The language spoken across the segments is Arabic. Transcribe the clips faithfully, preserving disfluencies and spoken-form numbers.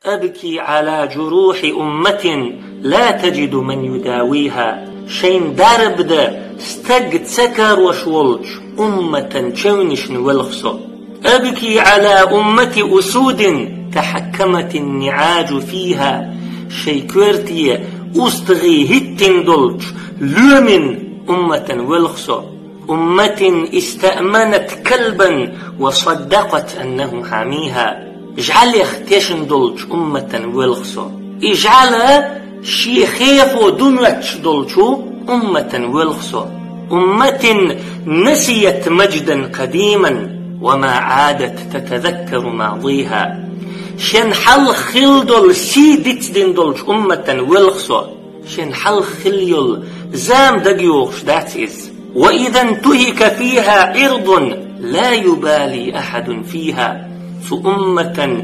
أبكي على جروح أمة لا تجد من يداويها. شين درب ده استجد سكر وشولج أمة تشونش نولخصو. أبكي على أمة أسود تحكمت النعاج فيها. شيكورتي أستغي هتن دولج لومن أمة ولخصو. أمة استأمنت كلبا وصدقت أنه حاميها. اجعل يختشن دولج أمة ولخصو. اجعل شي خيفو دونوتش دولجو أمة ولخصو. أمة نسيت مجدا قديما وما عادت تتذكر ماضيها. شن حل خلدل سيدت دين دولج أمة ولخصو. شن حل خليل زام دقيوغش داتيز. وإذا انتهك فيها عرض لا يبالي أحد فيها. سو أمة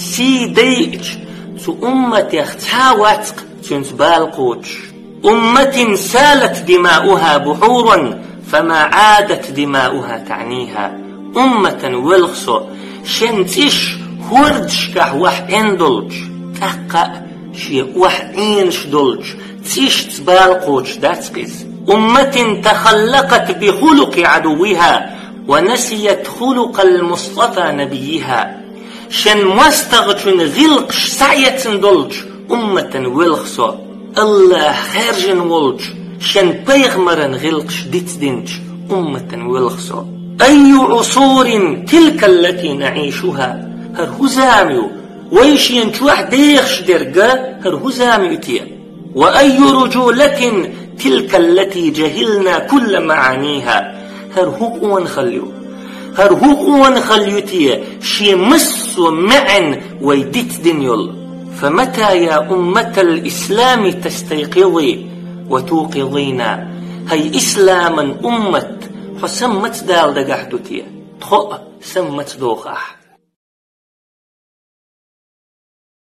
سيديج سو أمة يختاواتق تنسبالقوش. أمة سالت دماؤها بحورا فما عادت دماؤها تعنيها. أمة ولخصو شنتش هوردش كح وح اندلج تقع شي وح إنش دلج تيش تبالقوش داتقز. أمة تخلقت بخلق عدوها ونسيت خلق المصطفى نبيها. شن مستغتن غلقش سعية دلج أمة ولخصو. الله خارجن ولج شن بيغمرن غلقش ديت دينج أمة ولخصو. أي عصور تلك التي نعيشها. هر هزاميو ويشين تواح ديخش درقا هر هزاميو تيا. وأي رجولة تلك التي جهلنا كل معانيها. هر هقوان خليو هر هقوان خليو تيا شي مسو معن ويديت دنيول. فمتى يا أمة الإسلام تستيقظي وتوقظين. هي إسلاما أمة فسمت دال دقاحدو تيا تخو سمت دوخاح.